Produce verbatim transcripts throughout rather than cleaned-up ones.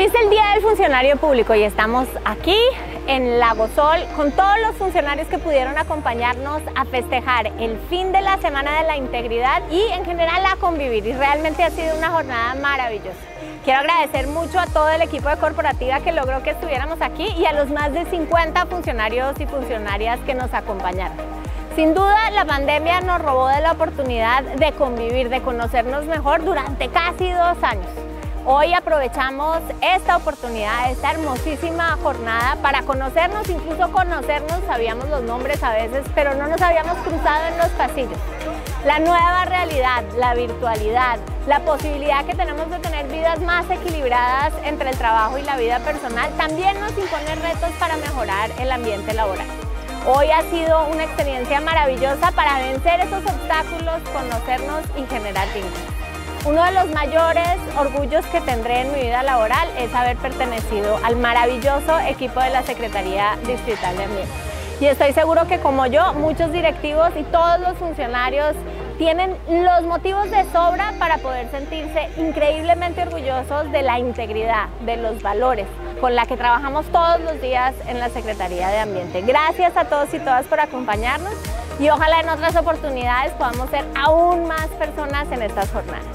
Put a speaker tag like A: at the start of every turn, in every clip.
A: Hoy es el Día del Funcionario Público y estamos aquí en Lago Sol con todos los funcionarios que pudieron acompañarnos a festejar el fin de la Semana de la Integridad y en general a convivir, y realmente ha sido una jornada maravillosa. Quiero agradecer mucho a todo el equipo de Corporativa que logró que estuviéramos aquí y a los más de cincuenta funcionarios y funcionarias que nos acompañaron. Sin duda, la pandemia nos robó de la oportunidad de convivir, de conocernos mejor durante casi dos años. Hoy aprovechamos esta oportunidad, esta hermosísima jornada para conocernos, incluso conocernos, sabíamos los nombres a veces, pero no nos habíamos cruzado en los pasillos. La nueva realidad, la virtualidad, la posibilidad que tenemos de tener vidas más equilibradas entre el trabajo y la vida personal, también nos impone retos para mejorar el ambiente laboral. Hoy ha sido una experiencia maravillosa para vencer esos obstáculos, conocernos y generar vínculos. Uno de los mayores orgullos que tendré en mi vida laboral es haber pertenecido al maravilloso equipo de la Secretaría Distrital de Ambiente. Y estoy seguro que como yo, muchos directivos y todos los funcionarios tienen los motivos de sobra para poder sentirse increíblemente orgullosos de la integridad, de los valores con la que trabajamos todos los días en la Secretaría de Ambiente. Gracias a todos y todas por acompañarnos y ojalá en otras oportunidades podamos ser aún más personas en estas jornadas.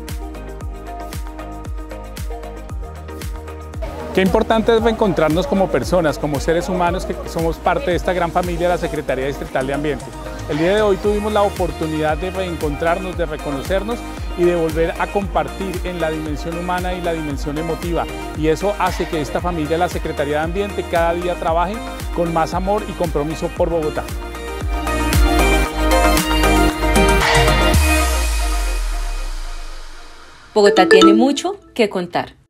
B: Qué importante es reencontrarnos como personas, como seres humanos que somos parte de esta gran familia de la Secretaría Distrital de Ambiente. El día de hoy tuvimos la oportunidad de reencontrarnos, de reconocernos y de volver a compartir en la dimensión humana y la dimensión emotiva. Y eso hace que esta familia de la Secretaría de Ambiente cada día trabaje con más amor y compromiso por Bogotá.
C: Bogotá tiene mucho que contar.